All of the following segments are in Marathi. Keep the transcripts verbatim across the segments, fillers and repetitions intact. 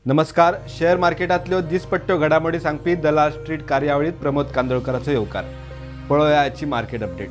नमस्कार. शेअर मार्केटातल्यो दिसपट्ट्यो घडामोडी सांगपी दलाल स्ट्रीट कार्यावळीत प्रमोद कांदोळकराचो येवकार. पळोवया आजची मार्केट अपडेट.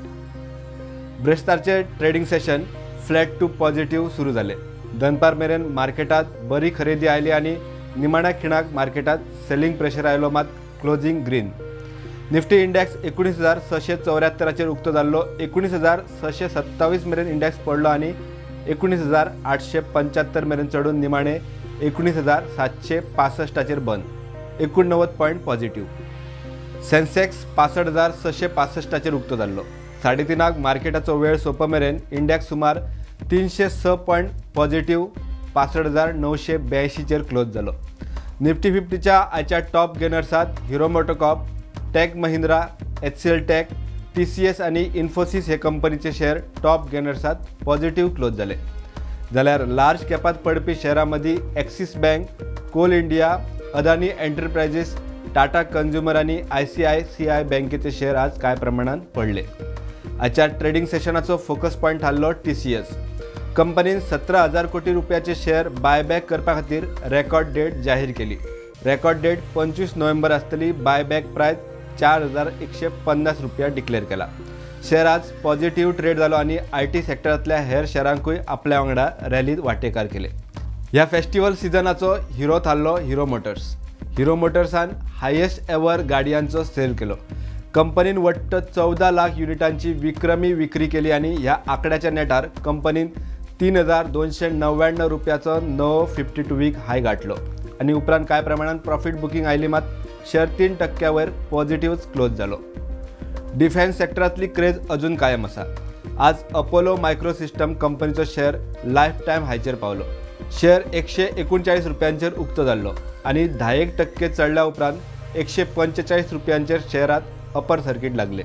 ब्रेस्तारचे trading session flat to positive सुरू झाले. दनपार मेरेन मार्केटात बरी खरेदी आयली आणि निमाण्या खिणाक मार्केटात सेलिंग प्रेशर आयलो, मात क्लोजिंग ग्रीन. निफ्टी इंडेक्स एकोणीस हजार सशे चौऱ्याहत्तराचेर उक्तो जाल्लो. एकोणीस हजार सशे सत्तावीस मेरेन इंडेक्स पडलो आणि एकोणीस हजार आठशे पंच्याहत्तर मेरेन चढून निमाणे एकोणीस हजार सातशे पासष्टाचेर बंद. एकोणनव्वद पॉईंट पॉझिटिव्ह. सेन्सेक्स पासष्ट हजार सशे पासष्टाचेर उक्तो जाल्लो. साडेतीनाक मार्केटाचो वेळ सोंप मेरेन इंडेक्स सुमार तीनशे स पॉईंट पॉझिटिव्ह पासष्ट हजार णवशे ब्यायंशीचेर क्लोज जालो. निफ्टी फिफ्टीच्या आयच्या टॉप गेनर्सात Hero MotoCorp, Tech Mahindra, H C L Tech, T C S आणि इन्फोसिस हे कंपनीचे शेअर टॉप गेनर्सात पॉझिटिव्ह क्लोज झाले. जाल्यार लार्ज कॅपात पडपी शेअरांमध्ये ॲक्सिस बँक, कोल इंडिया, अदानी एंटरप्राइजेस, टाटा कन्झ्युमर आणि I C I C I बँकेचे शेअर आज काय प्रमाणात पडले. आजच्या ट्रेडिंग सेशनाचो फोकस पॉईंट थारलो टी सी एस. कंपनीन सतरा हजार कोटी रुपयाचे शेअर बायबॅक करपा खातीर रेकॉर्ड डेट जाहीर केली. रेकॉर्ड डेट पंचवीस नोव्हेंबर आसतली. बायबॅक प्रायस चार हजार एकशे पन्नास रुपया डिक्लेअर केला. शेअर आज पॉझिटिव्ह ट्रेड जालो आणि आय टी सेक्टरांतल्या हेर शेअरांकूय आपल्या वांगडा रॅलीत वांटेकार केले. ह्या फेस्टिवल सिजनाचो हिरो थारलो हिरो मोटर्स. हिरो मोटर्सान हायेस्ट एवर गाडयांचो सेल केलो. कंपनीन वट्ट चौदा लाख युनिटांची विक्रमी विक्री केली आणि ह्या आंकड्याच्या नेटार कंपनीन तीन हजार दोनशे नव्याण्णव रुपयाचो नवो फिफ्टी टू वीक हाय गाठलो आणि उपरांत कांय प्रमाणात प्रॉफिट बुकिंग आयली, मात शेअर तीन टक्क्यावर पॉझिटिव्ह क्लोज जालो. डिफेन्स सेक्टरांतली क्रेज अजून कायम आसा. आज अपोलो मायक्रो सिस्टम कंपनीचो शेअर लायफ टायम हायचेर पावलो. शेअर एकशे एकोणचाळीस रुपयांचेर उक्तो जाल्लो आणि धा एक टक्के चढल्या उपरांत एकशे पंचेचाळीस रुपयांचेर शेअरात अपर सर्किट लागले.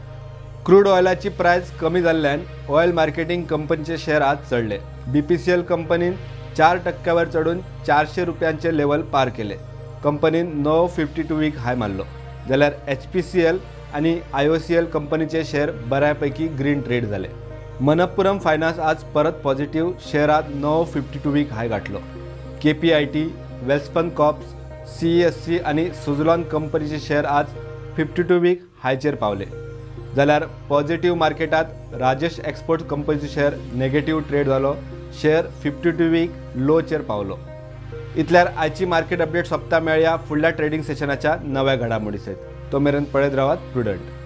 क्रूड ऑयलाची प्रायस कमी जाल्ल्यान ऑयल मार्केटिंग कंपनीचे शेअर आज चढले. बी पी सी एल कंपनीन चार टक्क्यावर चढून चारशे रुपयांचे लेवल पार केले. कंपनीन नवो फिफ्टी टू वीक हाय मारलो. जाल्यार एच पी सी एल आणि आय ओ सी एल कंपनीचे शेअर बऱ्यापैकी ग्रीन ट्रेड झाले. मनप्पुरम फायनान्स आज परत पॉझिटिव्ह शेअरात नवो फिफ्टी टू वीक हाय गाठलो. K P I T, Welspun Corps, C S C आणि सुझलॉन कंपनीचे शेअर आज फिफ्टी टू वीक हायचेर पावले. जाल्यार पॉझिटिव्ह मार्केटात राजेश एक्सपोर्ट कंपनीचे शेअर नेगेटिव्ह ट्रेड जालो. शेअर फिफ्टी टू वीक लोचेर पावलो. इतल्यार आयची मार्केट अपडेट सोंपता. मेळया फुडल्या ट्रेडिंग सेशनाच्या नव्या घडामोडी सयत. तो मेरेन पळयत रावात प्रुडंट.